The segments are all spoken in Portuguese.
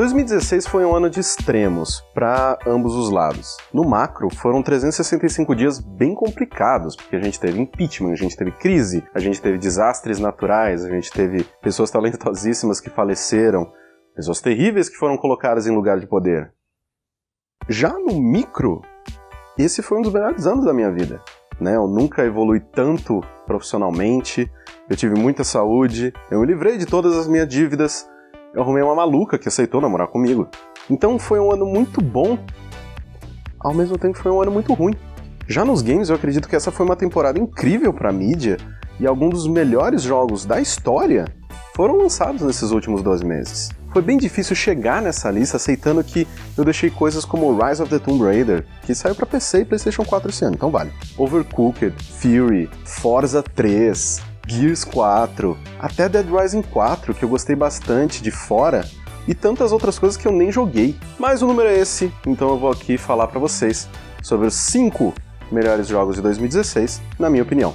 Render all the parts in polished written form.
2016 foi um ano de extremos para ambos os lados. No macro, foram 365 dias bem complicados, porque a gente teve impeachment, a gente teve crise, a gente teve desastres naturais, a gente teve pessoas talentosíssimas que faleceram, pessoas terríveis que foram colocadas em lugar de poder. Já no micro, esse foi um dos melhores anos da minha vida. Eu nunca evolui tanto profissionalmente, eu tive muita saúde, eu me livrei de todas as minhas dívidas, eu arrumei uma maluca que aceitou namorar comigo. Então foi um ano muito bom, ao mesmo tempo foi um ano muito ruim. Já nos games eu acredito que essa foi uma temporada incrível pra mídia e alguns dos melhores jogos da história foram lançados nesses últimos 12 meses. Foi bem difícil chegar nessa lista aceitando que eu deixei coisas como Rise of the Tomb Raider, que saiu pra PC e PlayStation 4 esse ano, então vale. Overcooked, Fury, Forza 3, Gears 4, até Dead Rising 4, que eu gostei bastante de fora, e tantas outras coisas que eu nem joguei. Mas o número é esse, então eu vou aqui falar pra vocês sobre os 5 melhores jogos de 2016, na minha opinião.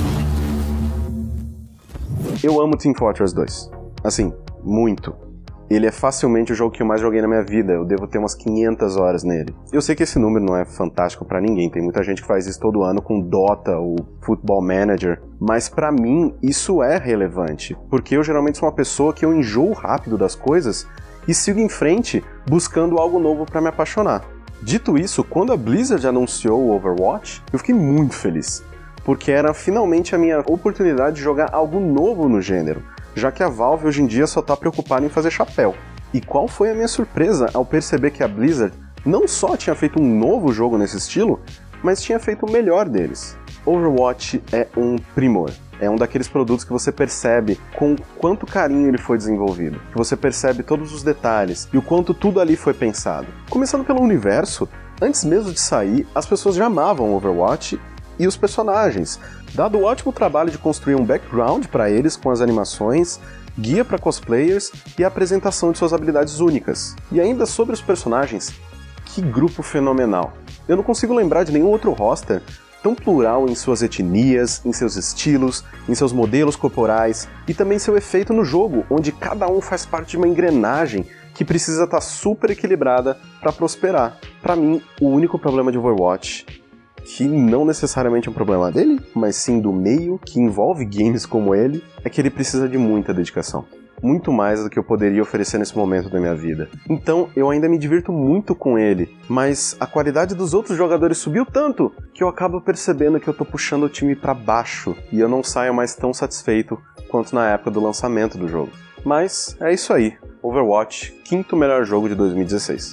Eu amo Team Fortress 2. Assim, muito. Ele é facilmente o jogo que eu mais joguei na minha vida, eu devo ter umas 500 horas nele. Eu sei que esse número não é fantástico pra ninguém, tem muita gente que faz isso todo ano com Dota ou Football Manager, mas pra mim isso é relevante, porque eu geralmente sou uma pessoa que eu enjoo rápido das coisas e sigo em frente buscando algo novo pra me apaixonar. Dito isso, quando a Blizzard anunciou o Overwatch, eu fiquei muito feliz, porque era finalmente a minha oportunidade de jogar algo novo no gênero, já que a Valve hoje em dia só tá preocupada em fazer chapéu. E qual foi a minha surpresa ao perceber que a Blizzard não só tinha feito um novo jogo nesse estilo, mas tinha feito o melhor deles. Overwatch é um primor. É um daqueles produtos que você percebe com quanto carinho ele foi desenvolvido, que você percebe todos os detalhes e o quanto tudo ali foi pensado. Começando pelo universo, antes mesmo de sair, as pessoas já amavam Overwatch e os personagens, dado o ótimo trabalho de construir um background para eles com as animações, guia para cosplayers e a apresentação de suas habilidades únicas. E ainda sobre os personagens, que grupo fenomenal! Eu não consigo lembrar de nenhum outro roster tão plural em suas etnias, em seus estilos, em seus modelos corporais e também seu efeito no jogo, onde cada um faz parte de uma engrenagem que precisa estar super equilibrada para prosperar. Para mim, o único problema de Overwatch, que não necessariamente é um problema dele, mas sim do meio que envolve games como ele, é que ele precisa de muita dedicação. Muito mais do que eu poderia oferecer nesse momento da minha vida. Então, eu ainda me divirto muito com ele, mas a qualidade dos outros jogadores subiu tanto que eu acabo percebendo que eu tô puxando o time pra baixo e eu não saio mais tão satisfeito quanto na época do lançamento do jogo. Mas é isso aí. Overwatch, 5º melhor jogo de 2016.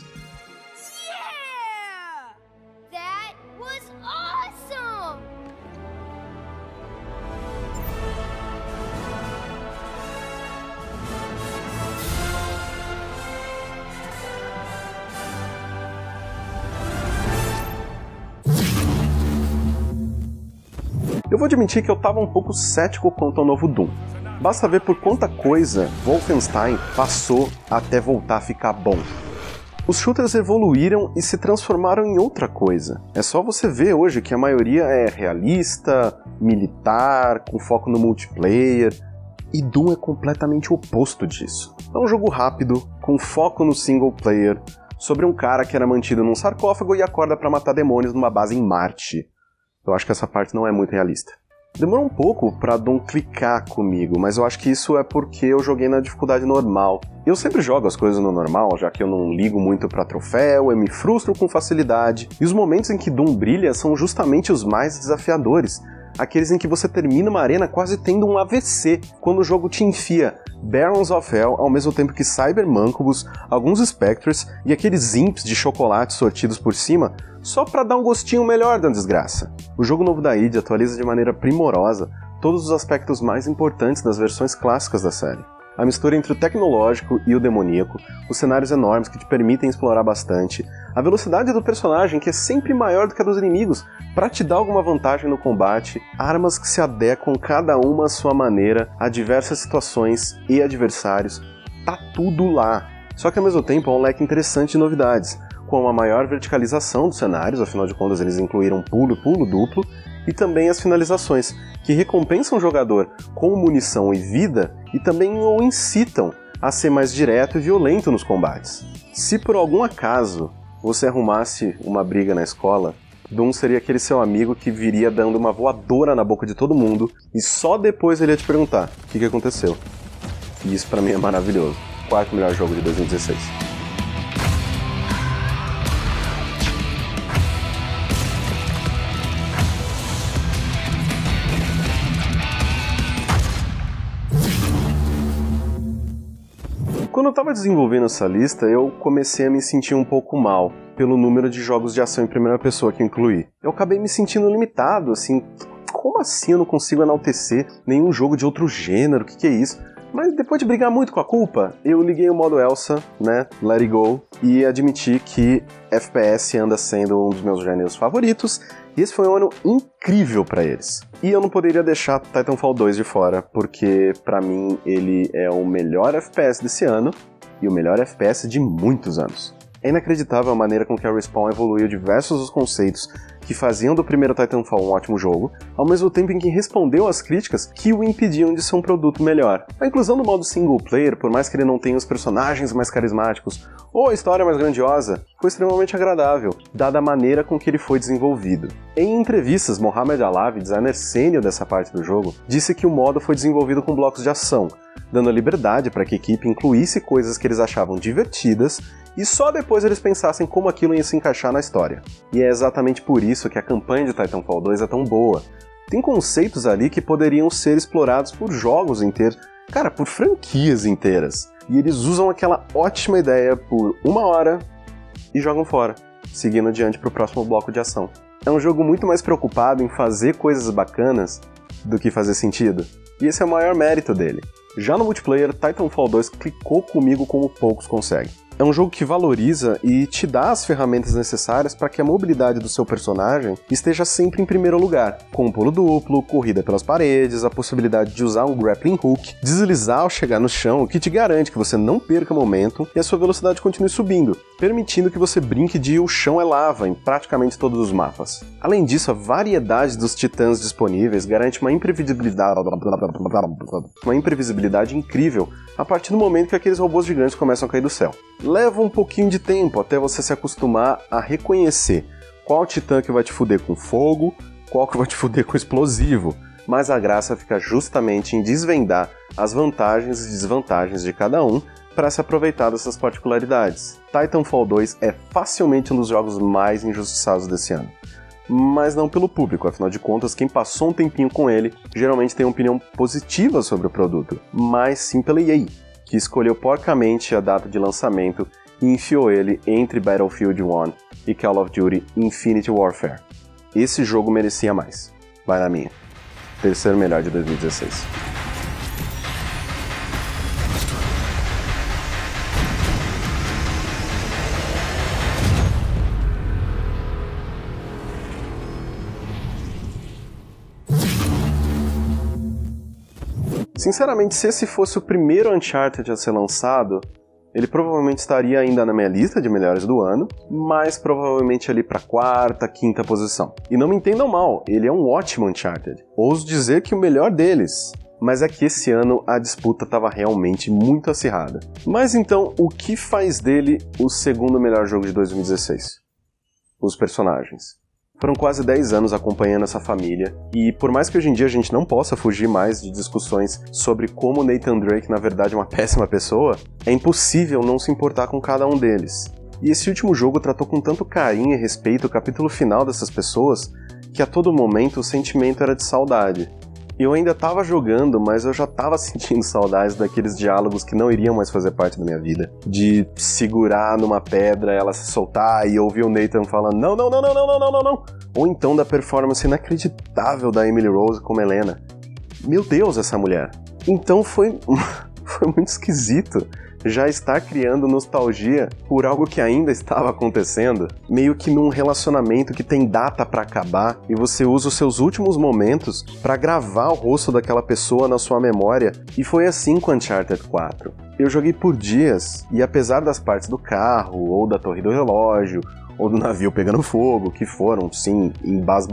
Eu vou admitir que eu tava um pouco cético quanto ao novo Doom. Basta ver por quanta coisa Wolfenstein passou até voltar a ficar bom. Os shooters evoluíram e se transformaram em outra coisa. É só você ver hoje que a maioria é realista, militar, com foco no multiplayer, e Doom é completamente o oposto disso. É um jogo rápido, com foco no single player, sobre um cara que era mantido num sarcófago e acorda pra matar demônios numa base em Marte. Eu acho que essa parte não é muito realista. Demorou um pouco pra Doom clicar comigo, mas eu acho que isso é porque eu joguei na dificuldade normal. Eu sempre jogo as coisas no normal, já que eu não ligo muito pra troféu, eu me frustro com facilidade, e os momentos em que Doom brilha são justamente os mais desafiadores, aqueles em que você termina uma arena quase tendo um AVC, quando o jogo te enfia Barons of Hell ao mesmo tempo que Cybermancubus, alguns Spectres e aqueles imps de chocolate sortidos por cima, só pra dar um gostinho melhor da desgraça. O jogo novo da id atualiza de maneira primorosa todos os aspectos mais importantes das versões clássicas da série. A mistura entre o tecnológico e o demoníaco, os cenários enormes que te permitem explorar bastante, a velocidade do personagem que é sempre maior do que a dos inimigos para te dar alguma vantagem no combate, armas que se adequam cada uma à sua maneira a diversas situações e adversários, tá tudo lá. Só que ao mesmo tempo é um leque interessante de novidades, com uma maior verticalização dos cenários, afinal de contas eles incluíram pulo duplo, e também as finalizações, que recompensam o jogador com munição e vida e também o incitam a ser mais direto e violento nos combates. Se por algum acaso você arrumasse uma briga na escola, Doom seria aquele seu amigo que viria dando uma voadora na boca de todo mundo e só depois ele ia te perguntar o que aconteceu. E isso pra mim é maravilhoso. Quarto melhor jogo de 2016. Quando eu estava desenvolvendo essa lista, eu comecei a me sentir um pouco mal pelo número de jogos de ação em primeira pessoa que eu incluí. Eu acabei me sentindo limitado, assim, como assim eu não consigo enaltecer nenhum jogo de outro gênero, o que é isso? Mas depois de brigar muito com a culpa, eu liguei o modo Elsa, né, Let It Go, e admiti que FPS anda sendo um dos meus gêneros favoritos, e esse foi um ano incrível pra eles. E eu não poderia deixar Titanfall 2 de fora, porque pra mim ele é o melhor FPS desse ano, e o melhor FPS de muitos anos. É inacreditável a maneira com que a Respawn evoluiu diversos dos conceitos que faziam do primeiro Titanfall um ótimo jogo, ao mesmo tempo em que respondeu às críticas que o impediam de ser um produto melhor. A inclusão do modo single player, por mais que ele não tenha os personagens mais carismáticos ou a história mais grandiosa, foi extremamente agradável, dada a maneira com que ele foi desenvolvido. Em entrevistas, Mohamed Alavi, designer sênior dessa parte do jogo, disse que o modo foi desenvolvido com blocos de ação, dando a liberdade para que a equipe incluísse coisas que eles achavam divertidas e só depois eles pensassem como aquilo ia se encaixar na história. E é exatamente por isso que a campanha de Titanfall 2 é tão boa. Tem conceitos ali que poderiam ser explorados por jogos inteiros, cara, por franquias inteiras. E eles usam aquela ótima ideia por 1 hora e jogam fora, seguindo adiante para o próximo bloco de ação. É um jogo muito mais preocupado em fazer coisas bacanas do que fazer sentido. E esse é o maior mérito dele. Já no multiplayer, Titanfall 2 clicou comigo como poucos conseguem. É um jogo que valoriza e te dá as ferramentas necessárias para que a mobilidade do seu personagem esteja sempre em primeiro lugar, com pulo duplo, corrida pelas paredes, a possibilidade de usar um grappling hook, deslizar ao chegar no chão, o que te garante que você não perca momento e a sua velocidade continue subindo, permitindo que você brinque de o chão é lava em praticamente todos os mapas. Além disso, a variedade dos titãs disponíveis garante uma imprevisibilidade incrível a partir do momento que aqueles robôs gigantes começam a cair do céu. Leva um pouquinho de tempo até você se acostumar a reconhecer qual titã que vai te fuder com fogo, qual que vai te fuder com explosivo, mas a graça fica justamente em desvendar as vantagens e desvantagens de cada um para se aproveitar dessas particularidades. Titanfall 2 é facilmente um dos jogos mais injustiçados desse ano. Mas não pelo público, afinal de contas, quem passou um tempinho com ele geralmente tem uma opinião positiva sobre o produto, mas sim pela EA, que escolheu porcamente a data de lançamento e enfiou ele entre Battlefield 1 e Call of Duty Infinite Warfare. Esse jogo merecia mais. Vai na minha. Terceiro melhor de 2016. Sinceramente, se esse fosse o primeiro Uncharted a ser lançado, ele provavelmente estaria ainda na minha lista de melhores do ano, mas provavelmente ali pra 4ª, 5ª posição. E não me entendam mal, ele é um ótimo Uncharted. Ouso dizer que o melhor deles. Mas é que esse ano a disputa estava realmente muito acirrada. Mas então, o que faz dele o segundo melhor jogo de 2016? Os personagens. Foram quase 10 anos acompanhando essa família, e por mais que hoje em dia a gente não possa fugir mais de discussões sobre como Nathan Drake na verdade é uma péssima pessoa, é impossível não se importar com cada um deles. E esse último jogo tratou com tanto carinho e respeito o capítulo final dessas pessoas, que a todo momento o sentimento era de saudade. Eu ainda estava jogando, mas eu já estava sentindo saudades daqueles diálogos que não iriam mais fazer parte da minha vida. De segurar numa pedra, ela se soltar e ouvir o Nathan falando não, não, não, não, não, não, não, não, não. Ou então da performance inacreditável da Emily Rose como Helena. Meu Deus, essa mulher. Então foi muito esquisito já estar criando nostalgia por algo que ainda estava acontecendo, meio que num relacionamento que tem data pra acabar e você usa os seus últimos momentos pra gravar o rosto daquela pessoa na sua memória, e foi assim com Uncharted 4. Eu joguei por dias e apesar das partes do carro, ou da torre do relógio, ou do navio pegando fogo, que foram, sim,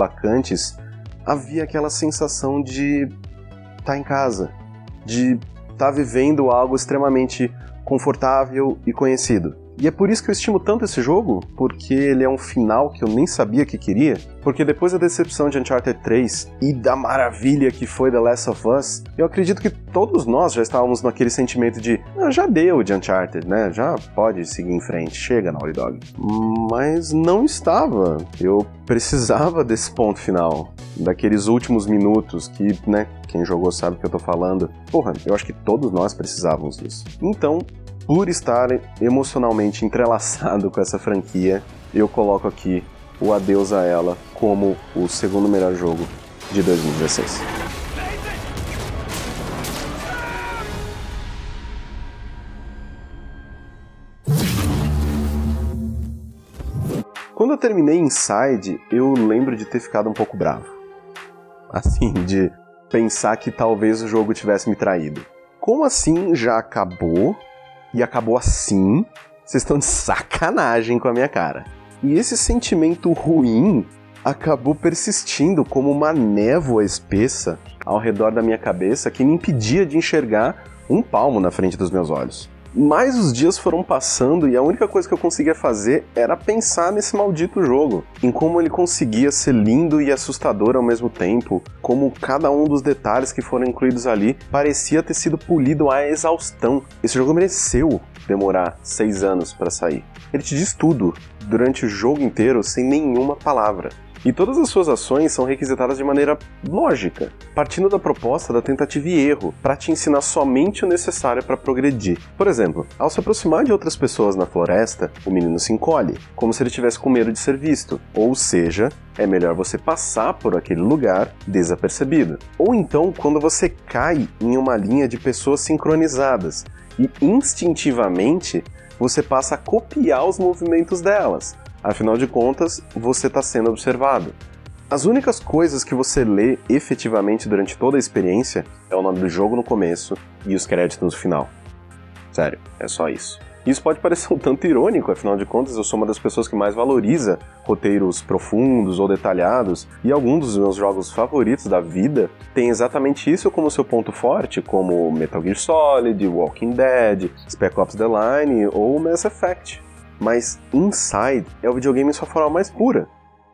embasbacantes, havia aquela sensação de estar em casa, de tá vivendo algo extremamente confortável e conhecido. E é por isso que eu estimo tanto esse jogo, porque ele é um final que eu nem sabia que queria, porque depois da decepção de Uncharted 3 e da maravilha que foi The Last of Us, eu acredito que todos nós já estávamos naquele sentimento de já deu de Uncharted, né? Já pode seguir em frente, chega Naughty Dog. Mas não estava. Eu precisava desse ponto final, daqueles últimos minutos que, né, quem jogou sabe o que eu tô falando. Porra, eu acho que todos nós precisávamos disso. Então, por estar emocionalmente entrelaçado com essa franquia, eu coloco aqui o Adeus a ela como o segundo melhor jogo de 2016. Quando eu terminei Inside, eu lembro de ter ficado um pouco bravo. Assim, de pensar que talvez o jogo tivesse me traído. Como assim já acabou? E acabou assim? Vocês estão de sacanagem com a minha cara. E esse sentimento ruim acabou persistindo como uma névoa espessa ao redor da minha cabeça que me impedia de enxergar um palmo na frente dos meus olhos. Mas os dias foram passando e a única coisa que eu conseguia fazer era pensar nesse maldito jogo, em como ele conseguia ser lindo e assustador ao mesmo tempo, como cada um dos detalhes que foram incluídos ali parecia ter sido polido à exaustão. Esse jogo mereceu demorar 6 anos para sair. Ele te diz tudo durante o jogo inteiro sem nenhuma palavra. E todas as suas ações são requisitadas de maneira lógica, partindo da proposta da tentativa e erro, para te ensinar somente o necessário para progredir. Por exemplo, ao se aproximar de outras pessoas na floresta, o menino se encolhe, como se ele tivesse com medo de ser visto. Ou seja, é melhor você passar por aquele lugar desapercebido. Ou então, quando você cai em uma linha de pessoas sincronizadas, e instintivamente você passa a copiar os movimentos delas. Afinal de contas, você está sendo observado. As únicas coisas que você lê efetivamente durante toda a experiência é o nome do jogo no começo e os créditos no final. Sério, é só isso. Isso pode parecer um tanto irônico, afinal de contas eu sou uma das pessoas que mais valoriza roteiros profundos ou detalhados, e alguns dos meus jogos favoritos da vida tem exatamente isso como seu ponto forte, como Metal Gear Solid, Walking Dead, Spec Ops The Line ou Mass Effect. Mas Inside é o videogame em sua forma mais pura.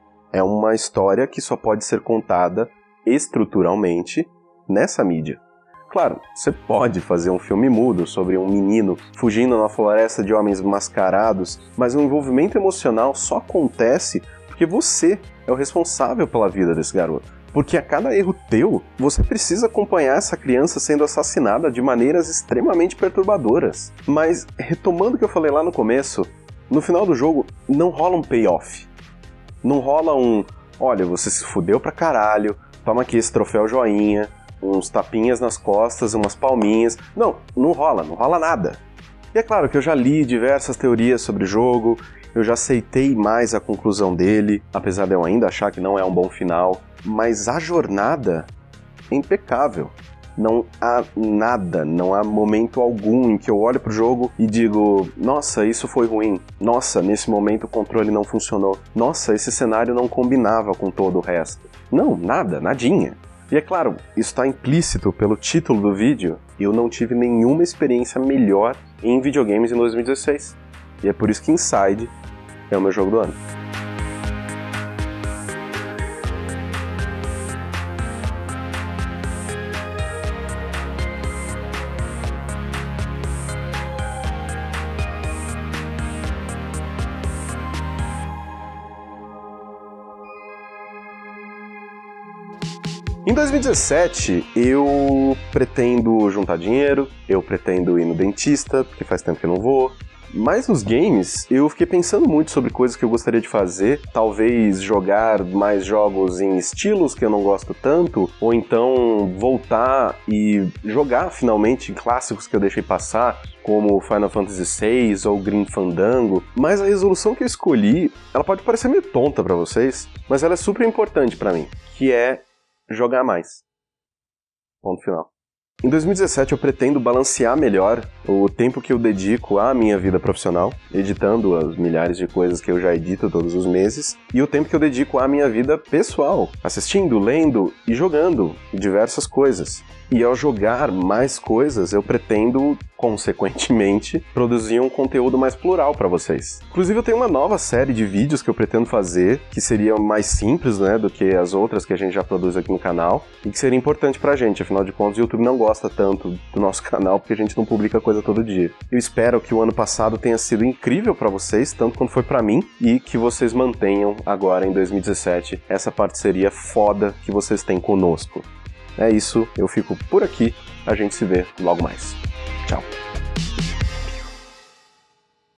É uma história que só pode ser contada estruturalmente nessa mídia. Claro, você pode fazer um filme mudo sobre um menino fugindo na floresta de homens mascarados, mas o envolvimento emocional só acontece porque você é o responsável pela vida desse garoto. Porque a cada erro teu, você precisa acompanhar essa criança sendo assassinada de maneiras extremamente perturbadoras. Mas, retomando o que eu falei lá no começo, no final do jogo não rola um payoff. Não rola um, olha, você se fudeu pra caralho, toma aqui esse troféu joinha, uns tapinhas nas costas, umas palminhas. Não rola nada. E é claro que eu já li diversas teorias sobre o jogo, eu já aceitei mais a conclusão dele, apesar de eu ainda achar que não é um bom final, mas a jornada é impecável. Não há nada, não há momento algum em que eu olho pro jogo e digo, nossa, isso foi ruim, nossa, nesse momento o controle não funcionou, nossa, esse cenário não combinava com todo o resto. Não, nada, nadinha. E é claro, isso está implícito pelo título do vídeo, eu não tive nenhuma experiência melhor em videogames em 2016. E é por isso que Inside é o meu jogo do ano. Em 2017, eu pretendo juntar dinheiro, eu pretendo ir no dentista, porque faz tempo que eu não vou. Mas nos games, eu fiquei pensando muito sobre coisas que eu gostaria de fazer, talvez jogar mais jogos em estilos que eu não gosto tanto, ou então voltar e jogar finalmente clássicos que eu deixei passar, como Final Fantasy VI ou Grim Fandango. Mas a resolução que eu escolhi, ela pode parecer meio tonta pra vocês, mas ela é super importante pra mim, que é jogar mais. Ponto final. Em 2017 eu pretendo balancear melhor o tempo que eu dedico à minha vida profissional, editando as milhares de coisas que eu já edito todos os meses, e o tempo que eu dedico à minha vida pessoal, assistindo, lendo e jogando diversas coisas. E ao jogar mais coisas, eu pretendo, consequentemente, produzir um conteúdo mais plural para vocês. Inclusive, eu tenho uma nova série de vídeos que eu pretendo fazer, que seria mais simples, né, do que as outras que a gente já produz aqui no canal, e que seria importante pra gente. Afinal de contas, o YouTube não gosta tanto do nosso canal, porque a gente não publica coisa todo dia. Eu espero que o ano passado tenha sido incrível para vocês, tanto quanto foi para mim, e que vocês mantenham agora, em 2017, essa parceria foda que vocês têm conosco. É isso, eu fico por aqui, a gente se vê logo mais. Tchau.